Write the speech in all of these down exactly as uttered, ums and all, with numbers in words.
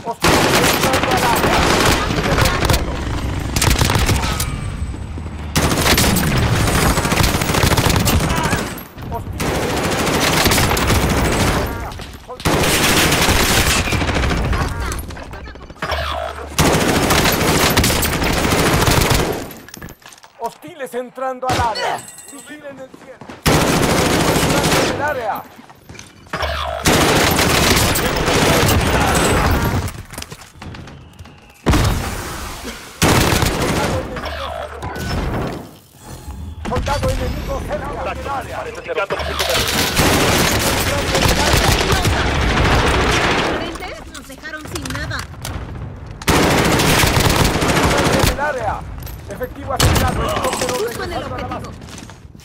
Hostiles entrando al área. Hostiles entrando al área. Vigilen el cielo. Entrando en el área. Soldado enemigo cerca del área. Indicando punto de... Frentes nos dejaron sin nada. En el área. Efectivo asignado. Helicóptero Justo en el regresando a la base. objetivo.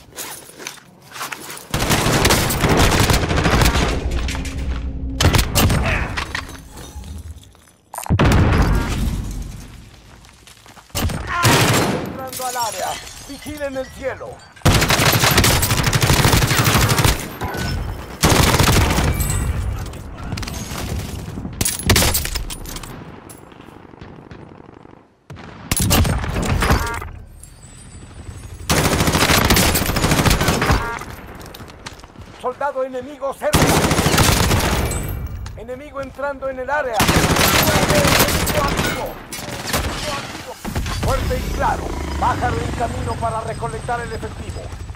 Entrando al área. Vigilen el cielo. Soldado enemigo cerca. Enemigo entrando en el área. Enemigo activo. Enemigo activo. Fuerte y claro. Pájaro en camino para recolectar el efectivo.